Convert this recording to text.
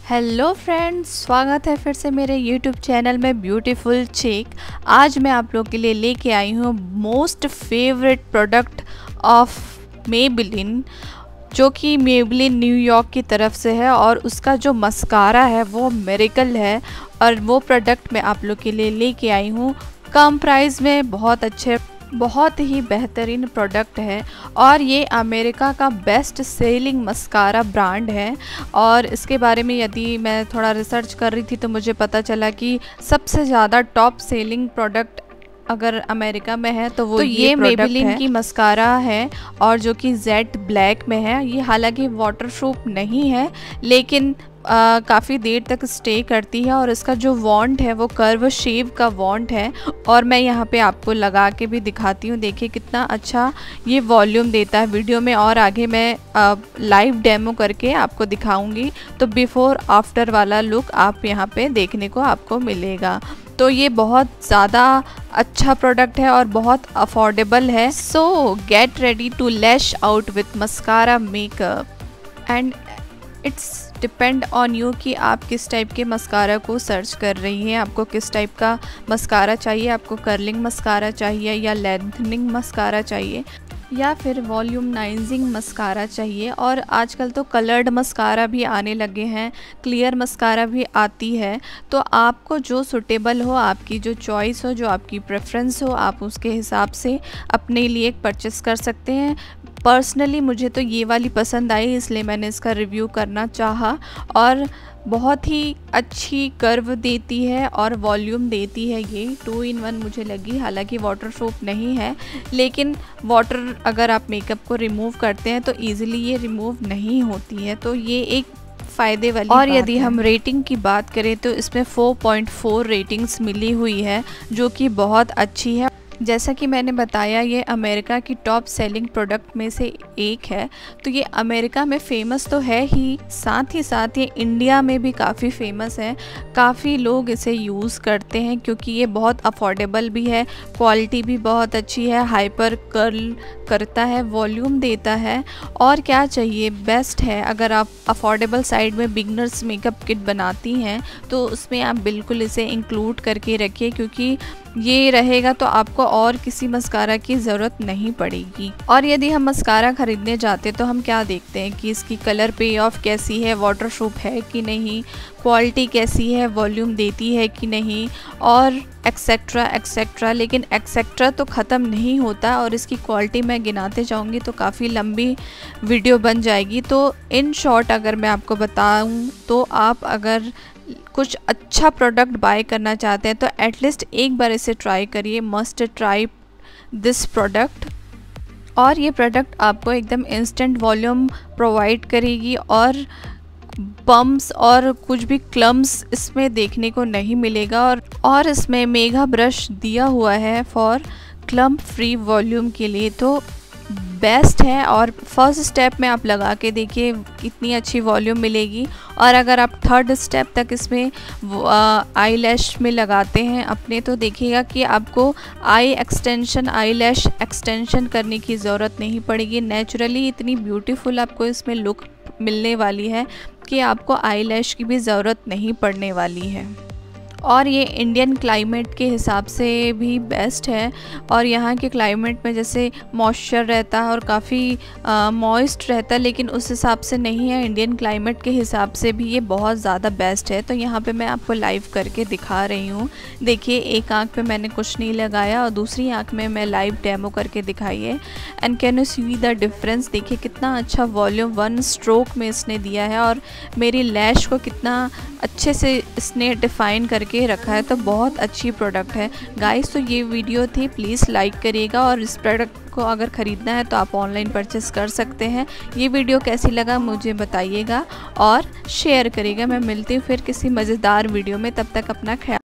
Hello friends, स्वागत है फिर से मेरे यूट्यूब चैनल में ब्यूटीफुल चिक। आज मैं आप लोग के लिए लेके आई हूँ most favourite product of Maybelline, जो कि मेबेलिन न्यूयॉर्क की तरफ से है और उसका जो मस्कारा है वो मिरेकल है। और वो प्रोडक्ट मैं आप लोग के लिए लेके आई हूँ कम प्राइस में, बहुत ही बेहतरीन प्रोडक्ट है। और ये अमेरिका का बेस्ट सेलिंग मस्कारा ब्रांड है। और इसके बारे में यदि मैं थोड़ा रिसर्च कर रही थी तो मुझे पता चला कि सबसे ज़्यादा टॉप सेलिंग प्रोडक्ट अगर अमेरिका में है तो वो ये मेबेलिन की मस्कारा है, और जो कि जेट ब्लैक में है। ये हालांकि वाटरप्रूफ नहीं है लेकिन काफ़ी देर तक स्टे करती है। और इसका जो वॉन्ट है वो कर्व शेव का वॉन्ट है। और मैं यहाँ पे आपको लगा के भी दिखाती हूँ, देखिए कितना अच्छा ये वॉल्यूम देता है वीडियो में। और आगे मैं लाइव डेमो करके आपको दिखाऊंगी, तो बिफोर आफ्टर वाला लुक आप यहाँ पे देखने को आपको मिलेगा। तो ये बहुत ज़्यादा अच्छा प्रोडक्ट है और बहुत अफोर्डेबल है। So get ready to lash out with mascara makeup and it's depend on you कि आप किस टाइप के मस्कारा को सर्च कर रही हैं। आपको किस टाइप का मस्कारा चाहिए, आपको कर्लिंग मस्कारा चाहिए या लेंथनिंग मस्कारा चाहिए या फिर वॉल्यूमनाइजिंग मस्कारा चाहिए। और आजकल तो कलर्ड मस्कारा भी आने लगे हैं, क्लियर मस्कारा भी आती है। तो आपको जो सूटेबल हो, आपकी जो चॉइस हो, जो आपकी प्रेफरेंस हो, आप उसके हिसाब से अपने लिए परचेस कर सकते हैं। पर्सनली मुझे तो ये वाली पसंद आई, इसलिए मैंने इसका रिव्यू करना चाहा। और बहुत ही अच्छी कर्व देती है और वॉल्यूम देती है। ये 2 in 1 मुझे लगी। हालांकि वाटरप्रूफ नहीं है, लेकिन वाटर अगर आप मेकअप को रिमूव करते हैं तो ईज़िली ये रिमूव नहीं होती है। तो ये एक फ़ायदे वाली और यदि हम रेटिंग की बात करें तो इसमें 4.4 रेटिंग्स मिली हुई है, जो कि बहुत अच्छी है। जैसा कि मैंने बताया, ये अमेरिका की टॉप सेलिंग प्रोडक्ट में से एक है। तो ये अमेरिका में फ़ेमस तो है ही, साथ ही साथ ये इंडिया में भी काफ़ी फेमस है। काफ़ी लोग इसे यूज़ करते हैं क्योंकि ये बहुत अफोर्डेबल भी है, क्वालिटी भी बहुत अच्छी है, हाइपर कर्ल करता है, वॉल्यूम देता है। और क्या चाहिए, बेस्ट है। अगर आप अफोर्डेबल साइड में बिगनर्स मेकअप किट बनाती हैं तो उसमें आप बिल्कुल इसे इंक्लूड करके रखिए, क्योंकि ये रहेगा तो आपको और किसी मस्कारा की ज़रूरत नहीं पड़ेगी। और यदि हम मस्कारा ख़रीदने जाते तो हम क्या देखते हैं कि इसकी कलर पे ऑफ कैसी है, वाटरप्रूफ है कि नहीं, क्वालिटी कैसी है, वॉल्यूम देती है कि नहीं, और एक्सेट्रा एक्सेट्रा। लेकिन एक्सेट्रा तो ख़त्म नहीं होता और इसकी क्वालिटी मैं गिनाते जाऊँगी तो काफ़ी लंबी वीडियो बन जाएगी। तो इन शॉर्ट अगर मैं आपको बताऊँ तो आप अगर कुछ अच्छा प्रोडक्ट बाय करना चाहते हैं तो एटलीस्ट एक बार इसे ट्राई करिए। Must try this product. और ये प्रोडक्ट आपको एकदम इंस्टेंट वॉल्यूम प्रोवाइड करेगी और बम्स और कुछ भी क्लम्स इसमें देखने को नहीं मिलेगा। और इसमें मेगा ब्रश दिया हुआ है फॉर क्लम्प फ्री वॉल्यूम के लिए, तो बेस्ट है। और फर्स्ट स्टेप में आप लगा के देखिए, इतनी अच्छी वॉल्यूम मिलेगी। और अगर आप थर्ड स्टेप तक इसमें आई लैश में लगाते हैं अपने, तो देखिएगा कि आपको आई एक्सटेंशन, आई लैश एक्सटेंशन करने की ज़रूरत नहीं पड़ेगी। नेचुरली इतनी ब्यूटीफुल आपको इसमें लुक मिलने वाली है कि आपको आई लैश की भी ज़रूरत नहीं पड़ने वाली है। और ये इंडियन क्लाइमेट के हिसाब से भी बेस्ट है। और यहाँ के क्लाइमेट में जैसे मॉइस्चर रहता है और काफ़ी मॉइस्ट रहता है, लेकिन उस हिसाब से नहीं है। इंडियन क्लाइमेट के हिसाब से भी ये बहुत ज़्यादा बेस्ट है। तो यहाँ पे मैं आपको लाइव करके दिखा रही हूँ। देखिए, एक आँख पे मैंने कुछ नहीं लगाया और दूसरी आँख में मैं लाइव डेमो करके दिखाई है। And can you see the difference. देखिए कितना अच्छा वॉल्यूम 1 स्ट्रोक में इसने दिया है और मेरी लैश को कितना अच्छे से इसने डिफ़ाइन करके रखा है। तो बहुत अच्छी प्रोडक्ट है गाइस। तो ये वीडियो थी, प्लीज़ लाइक करिएगा। और इस प्रोडक्ट को अगर ख़रीदना है तो आप ऑनलाइन परचेस कर सकते हैं। ये वीडियो कैसी लगा मुझे बताइएगा और शेयर करिएगा। मैं मिलती हूँ फिर किसी मज़ेदार वीडियो में, तब तक अपना ख्याल